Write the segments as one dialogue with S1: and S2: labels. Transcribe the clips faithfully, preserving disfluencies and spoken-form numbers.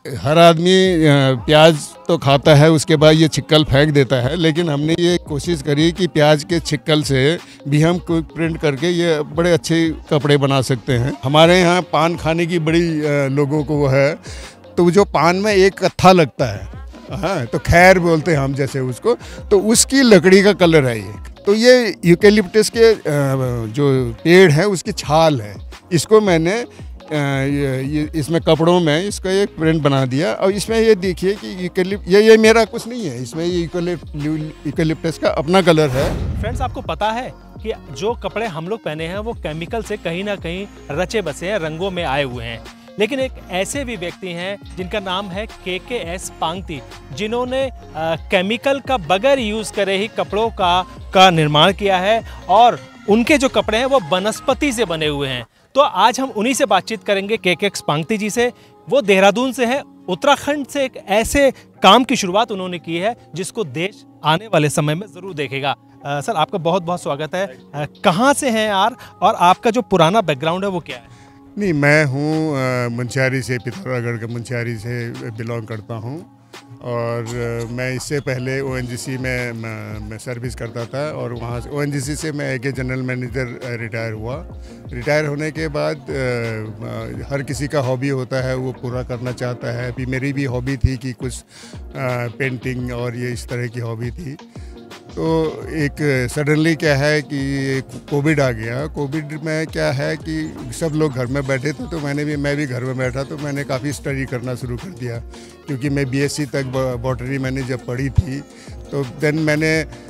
S1: हर आदमी प्याज तो खाता है, उसके बाद ये छिक्कल फेंक देता है, लेकिन हमने ये कोशिश करी कि प्याज के छिक्कल से भी हम प्रिंट करके ये बड़े अच्छे कपड़े बना सकते हैं। हमारे यहाँ पान खाने की बड़ी लोगों को वो है, तो जो पान में एक कत्था लगता है, हाँ, तो खैर बोलते हैं हम जैसे उसको, तो उसकी लकड़ी का कलर है ये। तो ये यूकेलिप्टस के जो पेड़ है उसकी छाल है, इसको मैंने ये, ये इसमें कपड़ों में इसका एक प्रिंट बना दिया। और इसमें ये देखिए कि यूकेलिप ये ये मेरा कुछ नहीं है, इसमें ये यूकेलिप्टस का अपना कलर है।
S2: फ्रेंड्स, आपको पता है कि जो कपड़े हम लोग पहने हैं वो केमिकल से कहीं ना कहीं रचे बसे हैं, रंगों में आए हुए हैं, लेकिन एक ऐसे भी व्यक्ति हैं जिनका नाम है के के एस पांगती, जिन्होंने आ, केमिकल का बगैर यूज करे ही कपड़ों का का निर्माण किया है और उनके जो कपड़े हैं वो वनस्पति से बने हुए हैं। तो आज हम उन्हीं से बातचीत करेंगे, के के एस पांगती जी से। वो देहरादून से हैं, उत्तराखंड से एक ऐसे काम की शुरुआत उन्होंने की है जिसको देश आने वाले समय में जरूर देखेगा। आ, सर, आपका बहुत बहुत स्वागत है। आ, कहाँ से हैं यार, और आपका जो पुराना बैकग्राउंड है वो क्या है?
S1: नहीं, मैं हूँ मुंशियारी से, पिथौरागढ़ के मुंशियारी से बिलोंग करता हूँ, और मैं इससे पहले ओ एन जी सी में मैं सर्विस करता था, और वहाँ से ओ एन जी सी से मैं एक जनरल मैनेजर रिटायर हुआ। रिटायर होने के बाद हर किसी का हॉबी होता है, वो पूरा करना चाहता है। अभी मेरी भी हॉबी थी कि कुछ पेंटिंग और ये इस तरह की हॉबी थी। तो एक सडनली क्या है कि कोविड आ गया। कोविड में क्या है कि सब लोग घर में बैठे थे, तो मैंने भी मैं भी घर में बैठा, तो मैंने काफ़ी स्टडी करना शुरू कर दिया, क्योंकि मैं बी एस सी तक बॉटनी मैंने जब पढ़ी थी, तो देन मैंने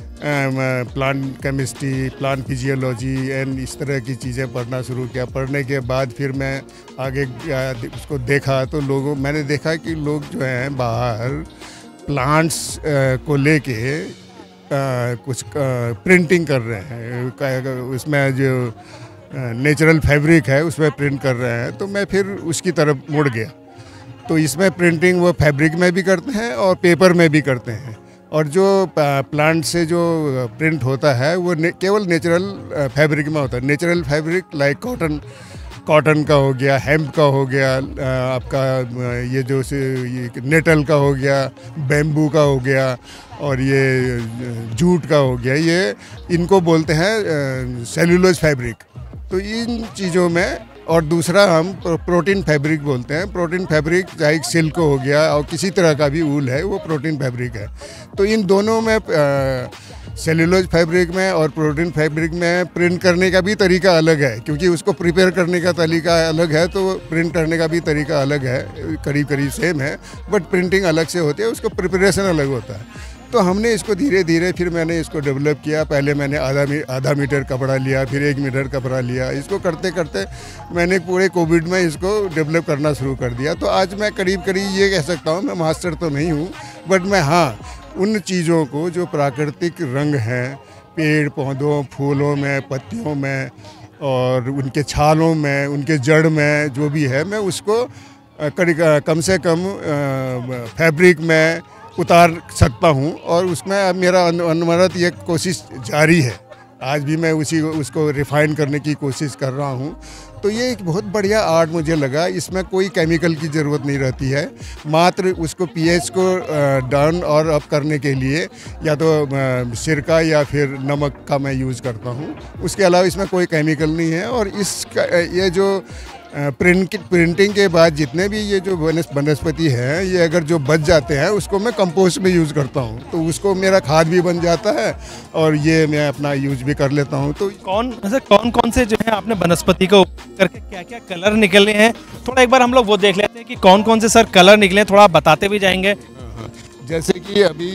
S1: plant chemistry, plant physiology and इस तरह की चीज़ें पढ़ना शुरू किया। पढ़ने के बाद फिर मैं आगे उसको देखा, तो लोगों मैंने देखा कि लोग जो हैं बाहर प्लांट्स को लेके आ, कुछ प्रिंटिंग कर रहे हैं, उसमें जो नेचुरल फैब्रिक है उसमें प्रिंट कर रहे हैं। तो मैं फिर उसकी तरफ मुड़ गया। तो इसमें प्रिंटिंग वो फैब्रिक में भी करते हैं और पेपर में भी करते हैं, और जो प्लांट से जो प्रिंट होता है वो ने, केवल नेचुरल फैब्रिक में होता है। Natural fabric like cotton cotton का हो गया, हेम्प का हो गया, आपका ये जो ये नेटल का हो गया, बैम्बू का हो गया, और ये जूट का हो गया, ये इनको बोलते हैं सेल्यूलोज फैब्रिक। तो इन चीज़ों में, और दूसरा हम प्रोटीन फैब्रिक बोलते हैं। प्रोटीन फैब्रिक चाहे सिल्क हो गया और किसी तरह का भी ऊल है, वो प्रोटीन फैब्रिक है। तो इन दोनों में सेल्यूलोज फैब्रिक में और प्रोटीन फैब्रिक में प्रिंट करने का भी तरीका अलग है, क्योंकि उसको प्रिपेयर करने का तरीका अलग है, तो प्रिंट करने का भी तरीका अलग है, करीब करीब सेम है, बट प्रिंटिंग अलग से होती है, उसको प्रिपरेशन अलग होता है। तो हमने इसको धीरे धीरे फिर मैंने इसको डेवलप किया। पहले मैंने आधा मी, आधा मीटर कपड़ा लिया, फिर एक मीटर कपड़ा लिया। इसको करते करते मैंने पूरे कोविड में इसको डेवलप करना शुरू कर दिया। तो आज मैं करीब करीब ये कह सकता हूँ, मैं मास्टर तो नहीं हूँ, बट मैं हाँ उन चीज़ों को जो प्राकृतिक रंग हैं, पेड़ पौधों, फूलों में, पत्तियों में, और उनके छालों में, उनके जड़ में जो भी है, मैं उसको कम से कम फैब्रिक में उतार सकता हूँ। और उसमें अब मेरा अनवरत ये कोशिश जारी है। आज भी मैं उसी उसको रिफ़ाइन करने की कोशिश कर रहा हूँ। तो ये एक बहुत बढ़िया आर्ट मुझे लगा। इसमें कोई केमिकल की ज़रूरत नहीं रहती है, मात्र उसको पीएच को डाउन और अप करने के लिए या तो सिरका या फिर नमक का मैं यूज़ करता हूँ। उसके अलावा इसमें कोई केमिकल नहीं है। और इसका ये जो प्रिंट प्रिंटिंग के बाद जितने भी ये जो वनस्पति हैं, ये अगर जो बच जाते हैं उसको मैं कंपोस्ट में यूज़ करता हूँ, तो उसको मेरा खाद भी बन जाता है और ये मैं अपना यूज़ भी कर लेता हूँ। तो
S2: कौन ऐसे कौन कौन से जो है आपने वनस्पति को करके क्या क्या कलर निकले हैं, थोड़ा एक बार हम लोग वो देख लेते हैं कि कौन कौन से सर कलर निकले हैं, थोड़ा आप बताते भी जाएंगे।
S1: जैसे कि अभी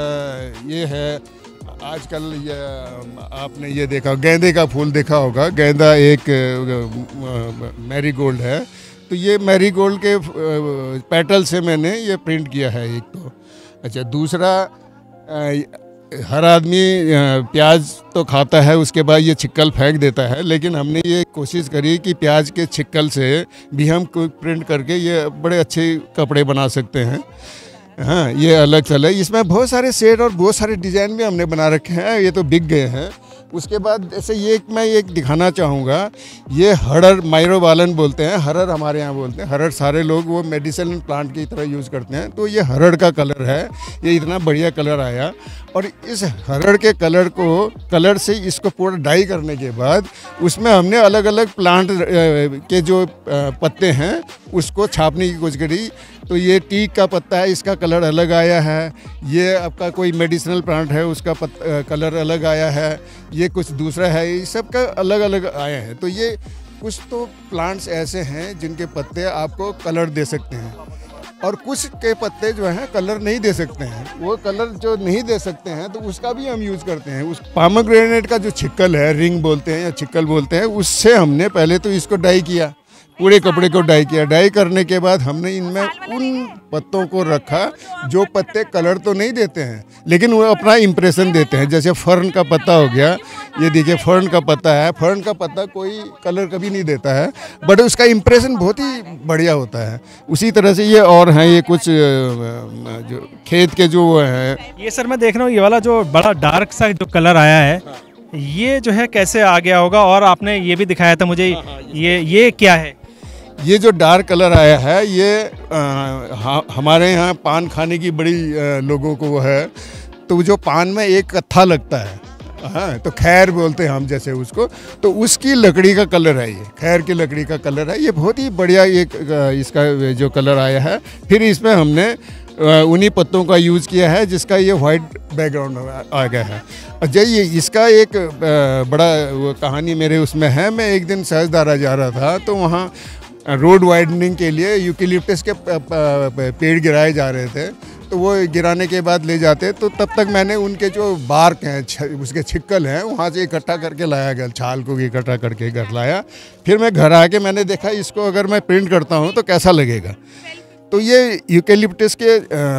S1: ये है, आजकल ये आपने ये देखा, गेंदे का फूल देखा होगा। गेंदा एक मैरीगोल्ड है, तो ये मैरीगोल्ड के पेटल से मैंने ये प्रिंट किया है एक तो। अच्छा, दूसरा, हर आदमी प्याज तो खाता है, उसके बाद ये छिक्कल फेंक देता है, लेकिन हमने ये कोशिश करी कि प्याज के छिक्कल से भी हम प्रिंट करके ये बड़े अच्छे कपड़े बना सकते हैं। हाँ, ये अलग चल है। इसमें बहुत सारे शेड और बहुत सारे डिज़ाइन भी हमने बना रखे हैं, ये तो बिक गए हैं। उसके बाद जैसे ये मैं एक दिखाना चाहूँगा, ये हरड़ माइरोबालन बोलते हैं, हरड़ हमारे यहाँ बोलते हैं। हरड़ सारे लोग वो मेडिसिन प्लांट की तरह यूज़ करते हैं। तो ये हरड़ का कलर है, ये इतना बढ़िया कलर आया। और इस हरड़ के कलर को कलर से इसको पूरा डाई करने के बाद उसमें हमने अलग अलग प्लांट के जो पत्ते हैं उसको छापने की कोशिश करी। तो ये टीक का पत्ता है, इसका कलर अलग आया है। ये आपका कोई मेडिसिनल प्लांट है, उसका पत्ता कलर अलग आया है। ये कुछ दूसरा है, ये सब का अलग अलग आया है। तो ये कुछ तो प्लांट्स ऐसे हैं जिनके पत्ते आपको कलर दे सकते हैं, और कुछ के पत्ते जो हैं कलर नहीं दे सकते हैं। वो कलर जो नहीं दे सकते हैं तो उसका भी हम यूज़ करते हैं। उस पामोग्रेनेट का जो छिक्कल है, रिंग बोलते हैं या छिक्कल बोलते हैं, उससे हमने पहले तो इसको डाई किया, पूरे कपड़े को डाई किया। डाई करने के बाद हमने इनमें उन पत्तों को रखा जो पत्ते कलर तो नहीं देते हैं लेकिन वो अपना इम्प्रेशन देते हैं। जैसे फर्न का पत्ता हो गया, ये देखिए फर्न का पत्ता है। फर्न का पत्ता कोई कलर कभी नहीं देता है, बट उसका इम्प्रेशन बहुत ही बढ़िया होता है। उसी तरह से ये और हैं, ये कुछ जो खेत के जो है,
S2: ये सर मैं देख रहा हूँ ये वाला जो बड़ा डार्क सा जो कलर आया है, ये जो है कैसे आ गया होगा? और आपने ये भी दिखाया था मुझे, ये ये क्या है?
S1: ये जो डार्क कलर आया है ये आ, हमारे यहाँ पान खाने की बड़ी आ, लोगों को वो है। तो जो पान में एक कत्था लगता है, हाँ, तो खैर बोलते हैं हम जैसे उसको, तो उसकी लकड़ी का कलर है। ये खैर की लकड़ी का कलर है। ये बहुत ही बढ़िया एक इसका जो कलर आया है। फिर इसमें हमने उन्हीं पत्तों का यूज़ किया है जिसका ये वाइट बैकग्राउंड आ गया है। अजय, ये इसका एक बड़ा वो कहानी मेरे उसमें है। मैं एक दिन सहजदारा जा रहा था, तो वहाँ रोड वाइडनिंग के लिए यूकेलिप्टस के पेड़ गिराए जा रहे थे। तो वो गिराने के बाद ले जाते, तो तब तक मैंने उनके जो बार्क हैं, उसके छिक्कल हैं, वहाँ से इकट्ठा करके लाया गया, छाल को इकट्ठा करके घर लाया। फिर मैं घर आके मैंने देखा इसको अगर मैं प्रिंट करता हूँ तो कैसा लगेगा। तो ये यूकेलिप्टस के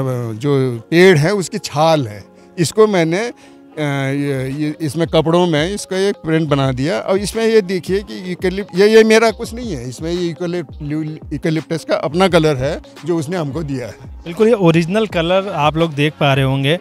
S1: जो पेड़ है उसकी छाल है, इसको मैंने ये, ये इसमें कपड़ों में इसका एक प्रिंट बना दिया। और इसमें ये देखिए कि यूकेलिप ये ये मेरा कुछ नहीं है, इसमें ये यूकेलिप्टस का अपना कलर है जो उसने हमको दिया है।
S2: बिल्कुल ये ओरिजिनल कलर आप लोग देख पा रहे होंगे।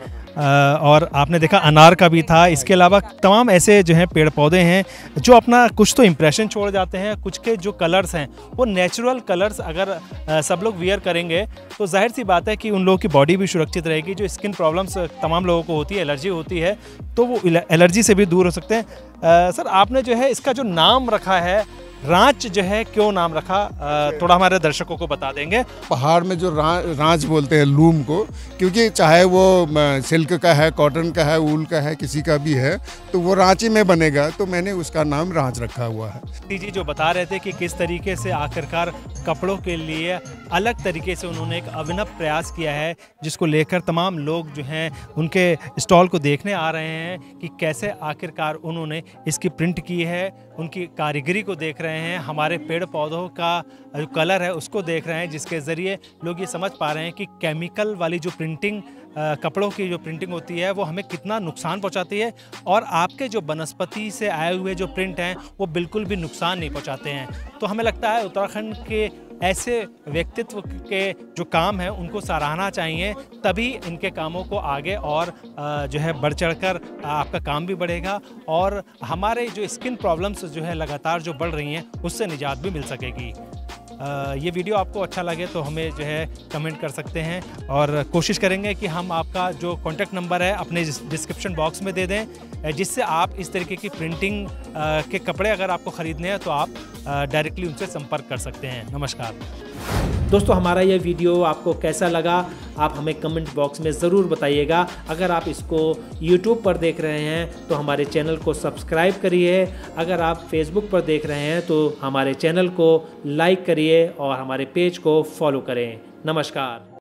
S2: और आपने देखा अनार का भी था। इसके अलावा तमाम ऐसे जो हैं पेड़ पौधे हैं जो अपना कुछ तो इम्प्रेशन छोड़ जाते हैं। कुछ के जो कलर्स हैं वो नेचुरल कलर्स अगर सब लोग वियर करेंगे तो जाहिर सी बात है कि उन लोगों की बॉडी भी सुरक्षित रहेगी। जो स्किन प्रॉब्लम्स तमाम लोगों को होती है, एलर्जी होती है, तो वो एलर्जी से भी दूर हो सकते हैं। आ, सर आपने जो है इसका जो नाम रखा है रांच, जो है क्यों नाम रखा, थोड़ा हमारे दर्शकों को बता देंगे?
S1: पहाड़ में जो रा, रांच बोलते हैं लूम को, क्योंकि चाहे वो सिल्क का है, कॉटन का है, ऊल का है, किसी का भी है, तो वो रांची में बनेगा, तो मैंने उसका नाम रांच रखा हुआ है।
S2: जी जो बता रहे थे कि किस तरीके से आखिरकार कपड़ों के लिए अलग तरीके से उन्होंने एक अभिनव प्रयास किया है, जिसको लेकर तमाम लोग जो हैं उनके स्टॉल को देखने आ रहे हैं कि कैसे आखिरकार उन्होंने इसकी प्रिंट की है। उनकी कारीगरी को देख रहे हैं, हमारे पेड़ पौधों का जो कलर है उसको देख रहे हैं, जिसके ज़रिए लोग ये समझ पा रहे हैं कि केमिकल वाली जो प्रिंटिंग, कपड़ों की जो प्रिंटिंग होती है वो हमें कितना नुकसान पहुंचाती है, और आपके जो वनस्पति से आए हुए जो प्रिंट हैं वो बिल्कुल भी नुकसान नहीं पहुंचाते हैं। तो हमें लगता है उत्तराखंड के ऐसे व्यक्तित्व के जो काम हैं उनको सराहना चाहिए, तभी इनके कामों को आगे और जो है बढ़ चढ़कर आपका काम भी बढ़ेगा, और हमारे जो स्किन प्रॉब्लम्स जो है लगातार जो बढ़ रही हैं उससे निजात भी मिल सकेगी। ये वीडियो आपको अच्छा लगे तो हमें जो है कमेंट कर सकते हैं, और कोशिश करेंगे कि हम आपका जो कॉन्टैक्ट नंबर है अपने डिस्क्रिप्शन बॉक्स में दे दें, जिससे आप इस तरीके की प्रिंटिंग के कपड़े अगर आपको ख़रीदने हैं तो आप डायरेक्टली उनसे संपर्क कर सकते हैं। नमस्कार दोस्तों, हमारा यह वीडियो आपको कैसा लगा आप हमें कमेंट बॉक्स में ज़रूर बताइएगा। अगर आप इसको यूट्यूब पर देख रहे हैं तो हमारे चैनल को सब्सक्राइब करिए। अगर आप फेसबुक पर देख रहे हैं तो हमारे चैनल को लाइक करिए और हमारे पेज को फॉलो करें। नमस्कार।